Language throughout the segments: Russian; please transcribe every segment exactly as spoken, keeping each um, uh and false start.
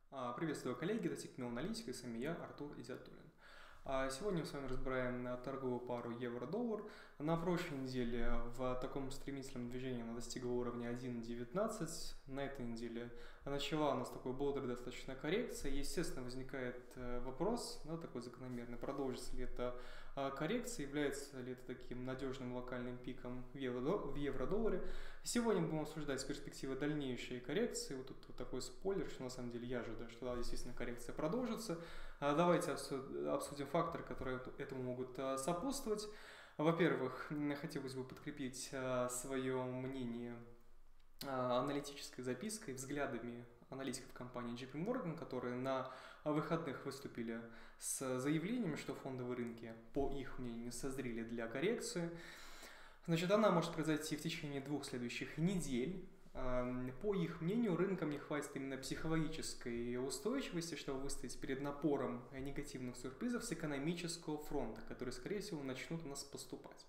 А, Приветствую, коллеги, это Тикмил Аналитика, и с вами я, Артур Изятуллин. А, Сегодня мы с вами разбираем а, торговую пару евро-доллар. На прошлой неделе в таком стремительном движении она достигла уровня один девятнадцать. На этой неделе начала у нас такой бодрая достаточно коррекция. Естественно, возникает э, вопрос, да, такой закономерный, продолжится ли это а, коррекция, является ли это таким надежным локальным пиком в евро- в евро-долларе. Сегодня мы будем обсуждать с перспективы дальнейшей коррекции. Вот тут вот такой спойлер, что на самом деле я ожидаю, что да, действительно коррекция продолжится. А, Давайте обсудим факторы, которые этому могут а, сопутствовать. Во-первых, хотелось бы подкрепить а, свое мнение а, аналитической запиской, взглядами аналитиков компании джей пи Morgan, которые на выходных выступили с заявлением, что фондовые рынки, по их мнению, созрели для коррекции. Значит, она может произойти в течение двух следующих недель. По их мнению, рынкам не хватит именно психологической устойчивости, чтобы выстоять перед напором негативных сюрпризов с экономического фронта, которые, скорее всего, начнут у нас поступать.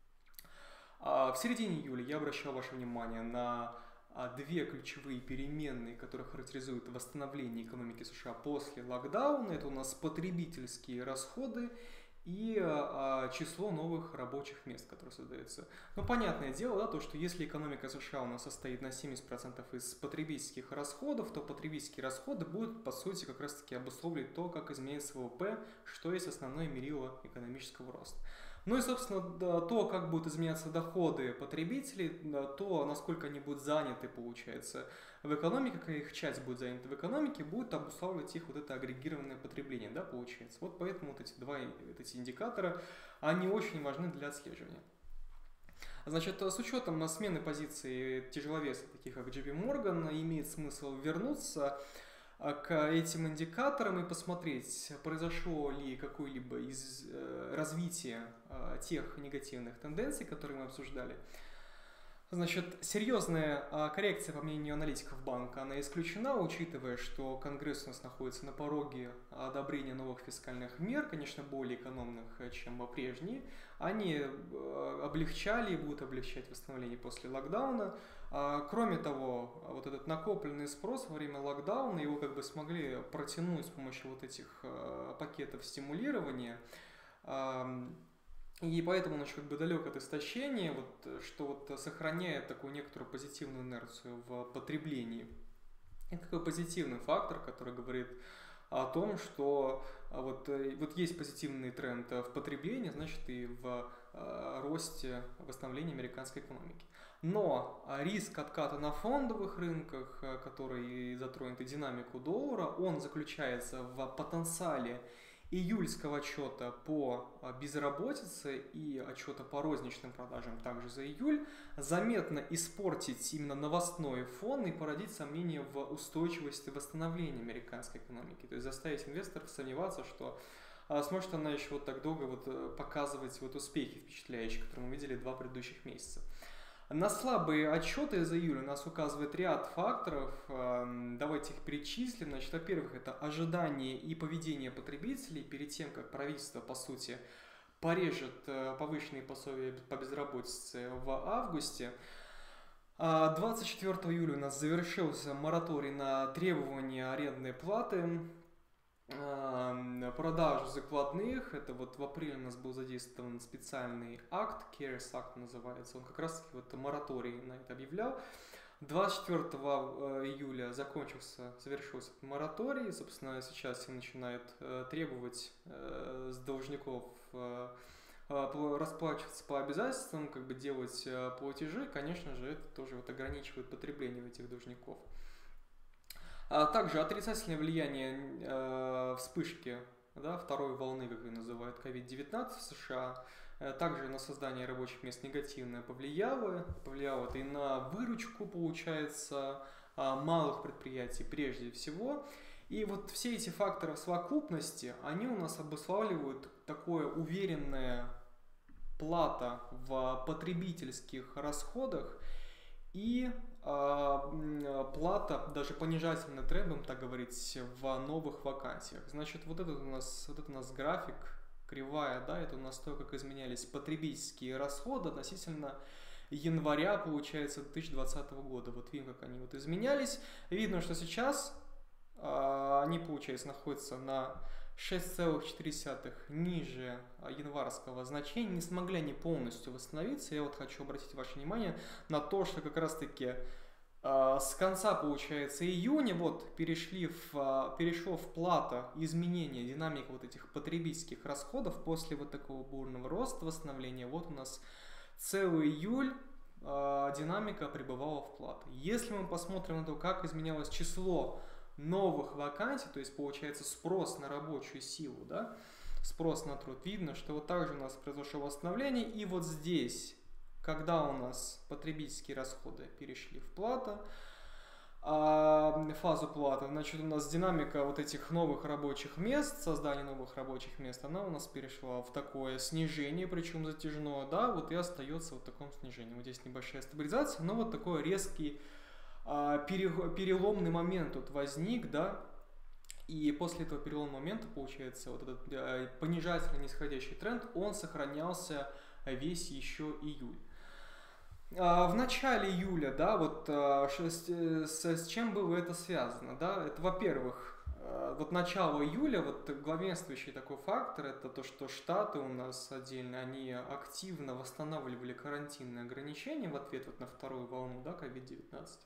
В середине июля я обращал ваше внимание на две ключевые переменные, которые характеризуют восстановление экономики США после локдауна. Это у нас потребительские расходы и а, число новых рабочих мест, которые создаются. Ну, понятное дело, да, то, что если экономика США у нас состоит на семьдесят процентов из потребительских расходов, то потребительские расходы будут, по сути, как раз-таки обусловливать то, как изменится ВВП, что есть основное мерило экономического роста. Ну и, собственно, то, как будут изменяться доходы потребителей, то, насколько они будут заняты, получается, в экономике, какая их часть будет занята в экономике, будет обуславливать их вот это агрегированное потребление, да, получается. Вот поэтому вот эти два вот эти индикатора, они очень важны для отслеживания. Значит, с учетом смены позиции тяжеловесов, таких как джей пи Morgan, имеет смысл вернуться к этим индикаторам и посмотреть, произошло ли какое-либо из э, развитие э, тех негативных тенденций, которые мы обсуждали. Значит, серьезная э, коррекция, по мнению аналитиков банка, она исключена, учитывая, что Конгресс у нас находится на пороге одобрения новых фискальных мер, конечно, более экономных, чем прежние. Они э, облегчали и будут облегчать восстановление после локдауна. Кроме того, вот этот накопленный спрос во время локдауна, его как бы смогли протянуть с помощью вот этих пакетов стимулирования. И поэтому он еще как бы далек от истощения, вот, что вот сохраняет такую некоторую позитивную инерцию в потреблении. Это такой позитивный фактор, который говорит о том, что вот, вот есть позитивный тренд в потреблении, значит и в э, росте восстановления американской экономики. Но риск отката на фондовых рынках, который затронет и динамику доллара, он заключается в потенциале июльского отчета по безработице и отчета по розничным продажам также за июль заметно испортить именно новостной фон и породить сомнения в устойчивости восстановления американской экономики. То есть заставить инвесторов сомневаться, что а, сможет она еще вот так долго вот показывать вот успехи впечатляющие, которые мы видели два предыдущих месяца. На слабые отчеты за июль у нас указывает ряд факторов. Давайте их перечислим. Значит, во-первых, это ожидание и поведение потребителей перед тем, как правительство, по сути, порежет повышенные пособия по безработице в августе. двадцать четвёртого июля у нас завершился мораторий на требования арендной платы. Продажу закладных, это вот в апреле у нас был задействован специальный акт, CARES Act называется, он как раз таки вот мораторий на это объявлял. двадцать четвёртого июля закончился, завершился мораторий, собственно сейчас все начинают требовать с должников расплачиваться по обязательствам, как бы делать платежи, конечно же это тоже вот ограничивает потребление этих должников. Также отрицательное влияние э, вспышки, да, второй волны, как ее называют, ковид девятнадцать в США, э, также на создание рабочих мест негативно повлияло. Повлияло это и на выручку, получается, э, малых предприятий прежде всего. И вот все эти факторы в совокупности, они у нас обуславливают такое уверенное плата в потребительских расходах и плата, даже понижательный тренд, будем так говорить, в новых вакансиях. Значит, вот этот у нас, вот это у нас график, кривая, да, это у нас то, как изменялись потребительские расходы относительно января, получается, две тысячи двадцатого года. Вот видим, как они вот изменялись. Видно, что сейчас они, получается, находятся на шесть целых четыре десятых ниже январского значения, не смогли они полностью восстановиться. Я вот хочу обратить ваше внимание на то, что как раз-таки с конца, получается, июня вот перешли в, перешло в плата изменения динамики вот этих потребительских расходов после вот такого бурного роста, восстановления. Вот у нас целый июль э, динамика пребывала в плата. Если мы посмотрим на то, как изменялось число новых вакансий, то есть получается спрос на рабочую силу, да, спрос на труд, видно, что вот также у нас произошло восстановление, и вот здесь, когда у нас потребительские расходы перешли в плата, а, фазу платы, значит, у нас динамика вот этих новых рабочих мест, создание новых рабочих мест, она у нас перешла в такое снижение, причем затяжное, да, вот и остается вот в таком снижении. Вот здесь небольшая стабилизация, но вот такой резкий а, переломный момент тут возник, да, и после этого переломного момента, получается, вот этот а, понижательный нисходящий тренд, он сохранялся весь еще июль. В начале июля, да, вот с, с, с чем было это связано, да, это, во-первых, вот начало июля, вот главенствующий такой фактор, это то, что Штаты у нас отдельно, они активно восстанавливали карантинные ограничения в ответ вот на вторую волну, да, ковид девятнадцать.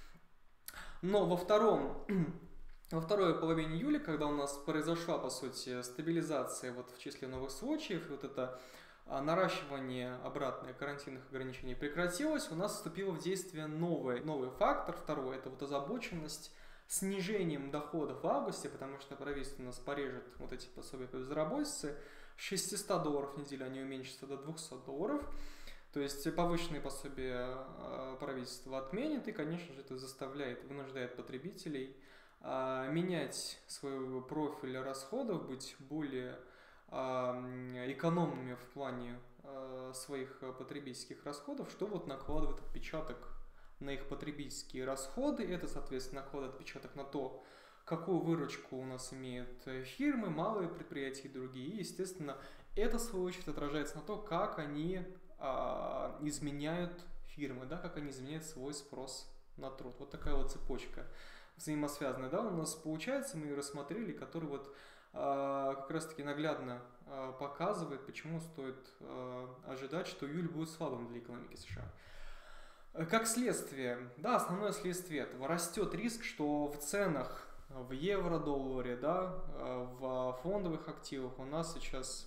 Но во втором, во второй половине июля, когда у нас произошла, по сути, стабилизация вот в числе новых случаев, вот это наращивание обратное карантинных ограничений прекратилось, у нас вступил в действие новый, новый фактор, второй, это вот озабоченность снижением доходов в августе, потому что правительство у нас порежет вот эти пособия по безработице, с шестисот долларов в неделю они уменьшатся до двухсот долларов, то есть повышенные пособия правительство отменит, и, конечно же, это заставляет, вынуждает потребителей менять свой профиль расходов, быть более экономными в плане своих потребительских расходов, что вот накладывает отпечаток на их потребительские расходы. Это, соответственно, накладывает отпечаток на то, какую выручку у нас имеют фирмы, малые предприятия и другие. И, естественно, это, в свою очередь, отражается на то, как они изменяют фирмы, да, как они изменяют свой спрос на труд. Вот такая вот цепочка взаимосвязанная, да, у нас получается, мы ее рассмотрели, который вот как раз таки наглядно показывает, почему стоит ожидать, что июль будет слабым для экономики США. Как следствие, да, основное следствие этого, растет риск, что в ценах в евро-долларе, да, в фондовых активах у нас сейчас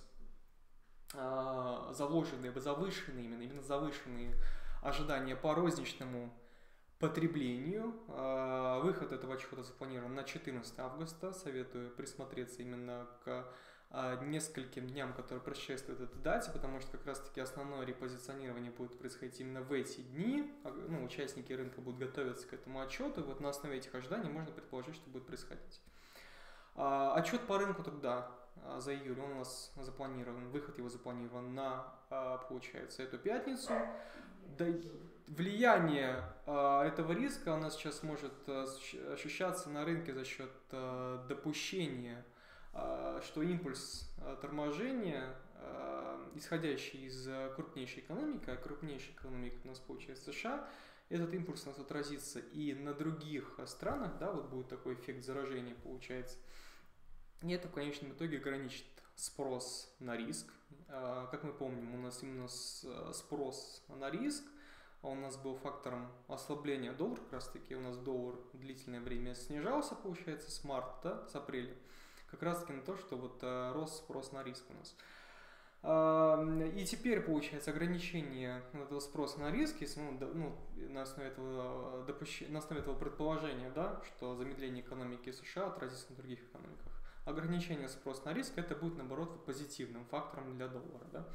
заложенные, завышенные, именно, именно завышенные ожидания по розничному потреблению. Выход этого отчета запланирован на четырнадцатое августа. Советую присмотреться именно к нескольким дням, которые предшествуют этой дате, потому что как раз-таки основное репозиционирование будет происходить именно в эти дни. Ну, участники рынка будут готовиться к этому отчету, и вот на основе этих ожиданий можно предположить, что будет происходить. Отчет по рынку труда за июль, он у нас запланирован, выход его запланирован на, получается, эту пятницу. Да, влияние э, этого риска у нас сейчас может э, ощущаться на рынке за счет э, допущения, э, что импульс э, торможения, э, исходящий из крупнейшей экономики, а крупнейшая экономика у нас получается США, этот импульс у нас отразится и на других странах, да, вот будет такой эффект заражения получается. И это в конечном итоге ограничит спрос на риск. Э, как мы помним, у нас именно спрос на риск у нас был фактором ослабления доллара, как раз таки у нас доллар длительное время снижался, получается, с марта, да, с апреля, как раз таки на то, что вот а, рос спрос на риск у нас. А, и теперь, получается, ограничение этого спроса на риск, если мы, ну, на основе этого, допущ... на основе этого предположения, да, что замедление экономики США отразится на других экономиках, ограничение спроса на риск, это будет, наоборот, позитивным фактором для доллара, да.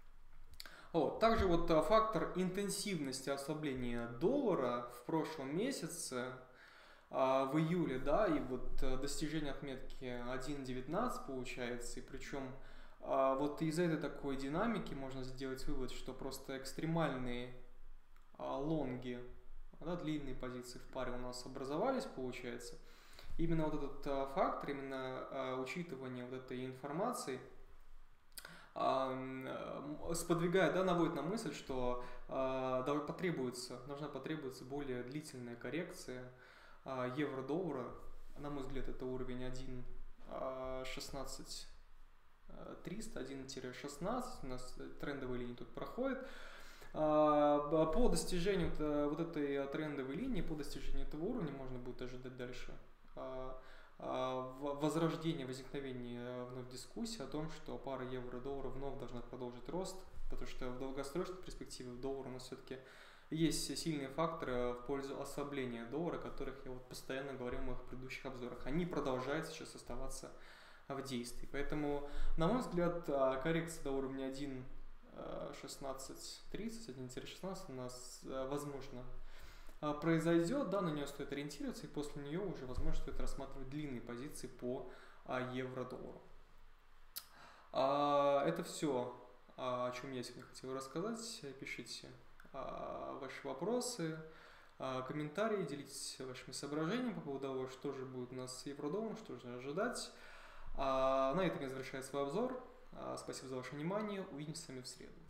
Вот. Также вот фактор интенсивности ослабления доллара в прошлом месяце, в июле, да, и вот достижение отметки один девятнадцать получается, и причем вот из этой такой динамики можно сделать вывод, что просто экстремальные лонги, да, длинные позиции в паре у нас образовались, получается. Именно вот этот фактор, именно учитывание вот этой информации, сподвигает, да, наводит на мысль, что э, потребуется, должна потребоваться более длительная коррекция э, евро-доллара на мой взгляд, это уровень один шестнадцать триста, один шестнадцать, у нас трендовые линии тут проходят. По достижению вот этой трендовой линии, по достижению этого уровня можно будет ожидать дальше возрождение, возникновение вновь дискуссии о том, что пара евро-доллара вновь должна продолжить рост, потому что в долгосрочной перспективе в долларе у нас все-таки есть сильные факторы в пользу ослабления доллара, о которых я вот постоянно говорил в моих предыдущих обзорах. Они продолжают сейчас оставаться в действии. Поэтому, на мой взгляд, коррекция до уровня один шестнадцать тридцать, один шестнадцать у нас, возможно, произойдет, да, на нее стоит ориентироваться, и после нее уже, возможно, стоит рассматривать длинные позиции по евро-доллару. Это все, о чем я сегодня хотел рассказать. Пишите ваши вопросы, комментарии, делитесь вашими соображениями по поводу того, что же будет у нас с евро-долларом, что же ожидать. На этом я завершаю свой обзор. Спасибо за ваше внимание. Увидимся с вами в среду.